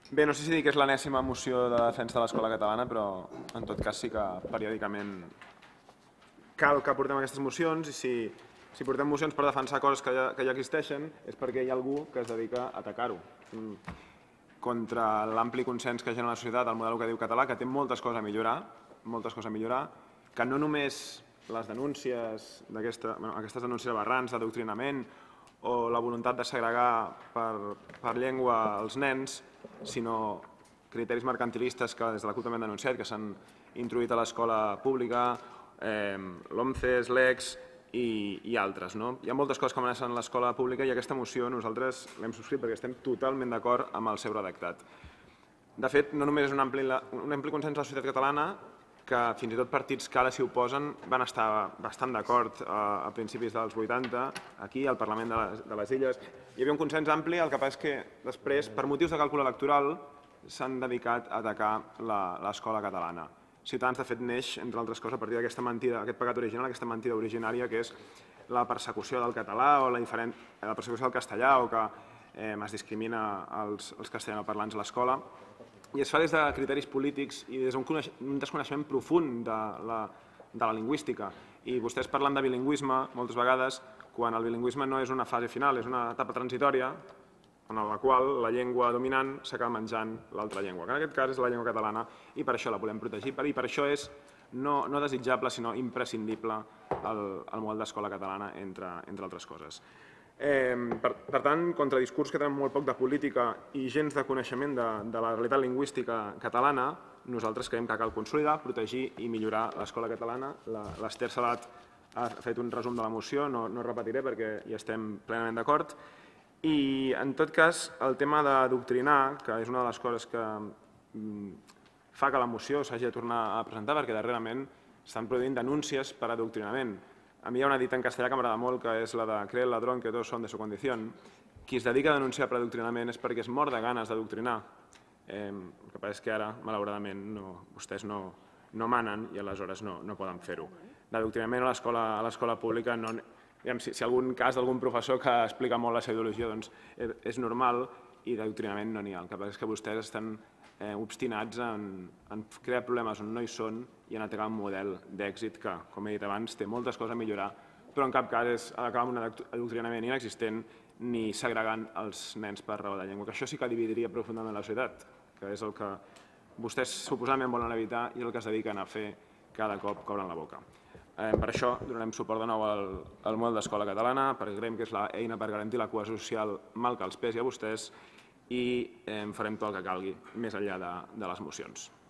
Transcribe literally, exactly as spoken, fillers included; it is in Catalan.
Bé, no sé si dir que és l'enèsima moció de defensa de l'escola catalana, però en tot cas sí que periòdicament cal que portem aquestes mocions i si, si portem mocions per defensar coses que ja, que ja existeixen és perquè hi ha algú que es dedica a atacar-ho. Contra l'ampli consens que genera la societat, el model educatiu català, que té moltes coses a millorar, moltes coses a millorar, que no només les denúncies d'aquesta, bueno, aquestes denúncies aberrants d'adoctrinament o la voluntat de segregar per, per llengua els nens, sinó criteris mercantilistes que des de la CUP també han denunciat, que s'han introduït a l'escola pública, eh, l'OMCE, l'E X i, i altres. No? Hi ha moltes coses que amenacen l'escola pública i aquesta moció nosaltres l'hem subscrit perquè estem totalment d'acord amb el seu redactat. De fet, no només és un ampli, un ampli consens de la societat catalana, que fins i tot partits que ara s'hi oposen van estar bastant d'acord a, a principis dels vuitanta, aquí, al Parlament de les, de les Illes. Hi havia un consens ampli, el que passa és que després, per motius de càlcul electoral, s'han dedicat a atacar l'escola catalana. Ciutadans, de fet, neix, entre altres coses, a partir d'aquesta mentida, aquest pecat original, aquesta mentida originària, que és la persecució del català o la, diferent, la persecució del castellà o que eh, es discrimina els, els castellanoparlants a l'escola. I es fa des de criteris polítics i des d'un desconeixement profund de la, de la lingüística. I vostès parlen de bilingüisme moltes vegades quan el bilingüisme no és una fase final, és una etapa transitòria en la qual la llengua dominant s'acaba menjant l'altra llengua, que en aquest cas és la llengua catalana i per això la volem protegir i per això és no, no desitjable sinó imprescindible el, el model d'escola catalana, entre, entre altres coses. Eh, per, per tant, contra discurs que tenen molt poc de política i gens de coneixement de, de la realitat lingüística catalana, nosaltres creiem que cal consolidar, protegir i millorar l'escola catalana. L'Ester Salat ha fet un resum de la moció, no, no repetiré perquè hi estem plenament d'acord. I, en tot cas, el tema d'adoctrinar, que és una de les coses que mm, fa que la moció s'hagi de tornar a presentar, perquè darrerament estan produint denúncies per adoctrinament. A mi hi ha una dita en castellà que m'agrada molt, que és la de «cree el ladrón que todos son de su condición». Qui es dedica a denunciar per adoctrinament és perquè es mor de ganes d'adoctrinar. Eh, el que passa és que ara, malauradament, no, vostès no, no manen i aleshores no, no poden fer-ho. D'adoctrinament a l'escola pública, no, si, si algun cas d'algun professor que explica molt la seva ideologia, doncs és normal i d'adoctrinament no n'hi ha. El que passa és que vostès estan eh, obstinats en, en crear problemes on no hi són i en atacar un model d'èxit que, com he dit abans, té moltes coses a millorar, però en cap cas és acabar amb un adoctrinament inexistent ni segregant els nens per raó de llengua, que això sí que dividiria profundament la societat, que és el que vostès suposadament volen evitar i el que es dediquen a fer cada cop que obren la boca. Eh, per això donarem suport de nou al, al model d'escola catalana, perquè creiem que és l'eina per garantir la cohesió social mal que els pesi a vostès i eh, farem tot el que calgui, més enllà de, de les mocions.